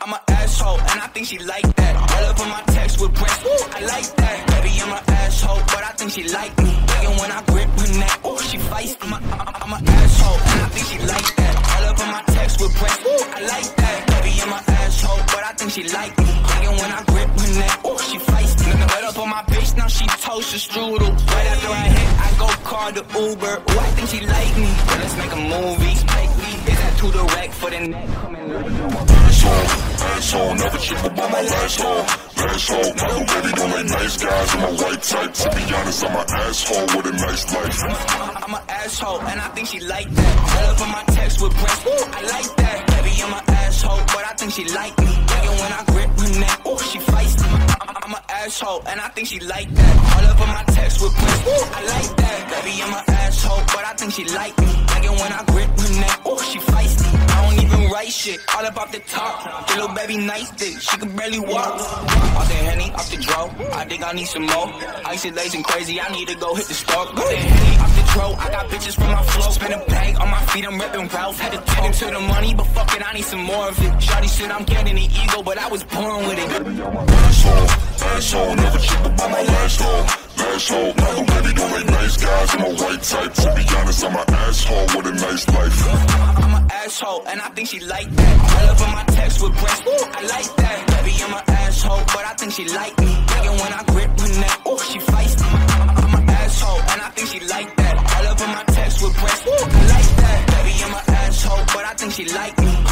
I'm an asshole, and I think she like that. I love when my text with breasts, I like that. Baby, I'm an asshole, but I think she like me. And when I grip her neck, oh, she feisty. I'm an asshole, and I think she like that. I love when my text with breasts, I like that. Baby, I'm an asshole, but I think she like me. And when I grip her neck, oh, she feisty. Let up on my bitch, now she toast a strudel. Right after I hit, I go call the Uber. Oh, I think she like me. Let's make a movie. Is that too direct for the neck? Asshole, never trip about my asshole. Asshole, my little baby don't like nice guys. I'm a white type. To be honest, I'm an asshole with a nice life. I'm an asshole, and I think she like that. I love when my text with breasts, I like that. Baby, I'm an asshole, but I think she like me. And when I grip her neck, oh, she feisty. I'm an asshole, and I think she like that. I love when my text with breasts, I like that. Baby, I'm an asshole, but I think she like me. And when I grip her neck, oh, she feisty. I don't even write shit, all about the top. The little baby nice dick, she can barely walk. Off the Henny, off the dro, I think I need some more. Isolation crazy, I need to go hit the store. Off the Henny, off the dro, I got bitches from my flow. Spin a bag on my feet, I'm reppin' Ralph. Had to tap into the money, but fuck it, I need some more of it. Shawty shit, I'm getting the ego, but I was born with it. Asshole, never trip about my asshole. Asshole, my little baby don't like nice guys. I'm a white type. To be honest, I'm an asshole with a nice life. I'm an asshole, and I think she like that. I love when my text with breasts, I like that. Baby, I'm an asshole, but I think she like me. And when I grip her neck, oh, she feisty. I'm an asshole, and I think she like that. I love when my text with breasts, I like that. Baby, I'm an asshole, but I think she like me.